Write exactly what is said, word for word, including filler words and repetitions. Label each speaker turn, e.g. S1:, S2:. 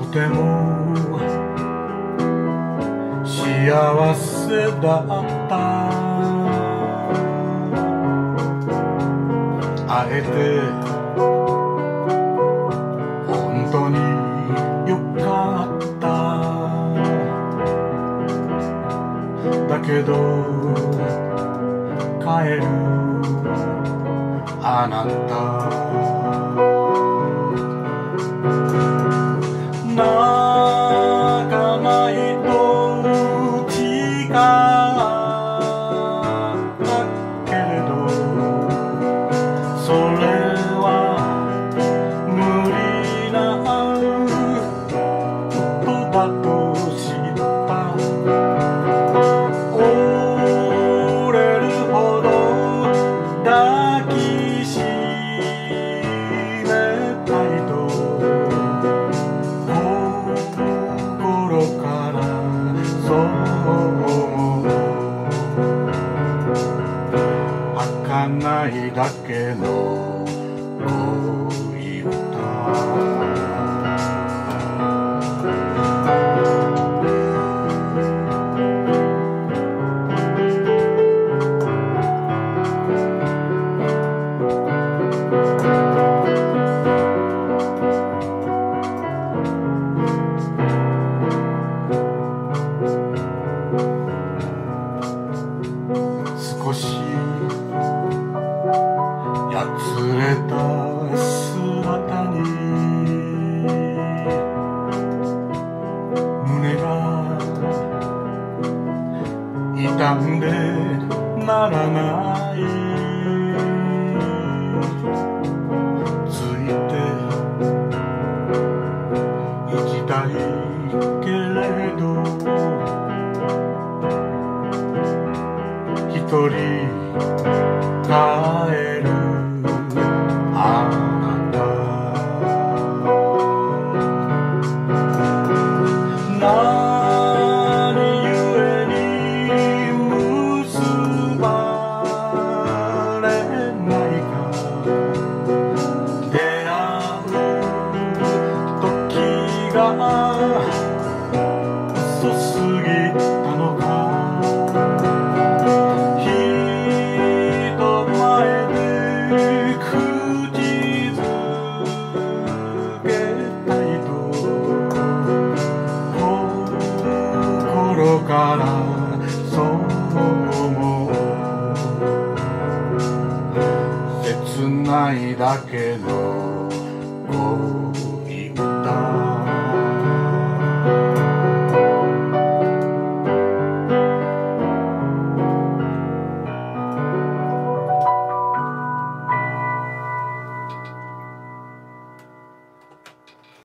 S1: ても幸せだった会えて本当によかっただけど帰るあなた泣かないと誓ったけれどそれは無理なことだと知った折れるほど抱きしめたいと心からそう思う儚いだけの恋歌少しやつれた姿に胸が痛んでならないついて行きたいけれど一人帰るあなた何故に結ばれないか出会う時が遅すぎたのか心からそう思う切ないだけの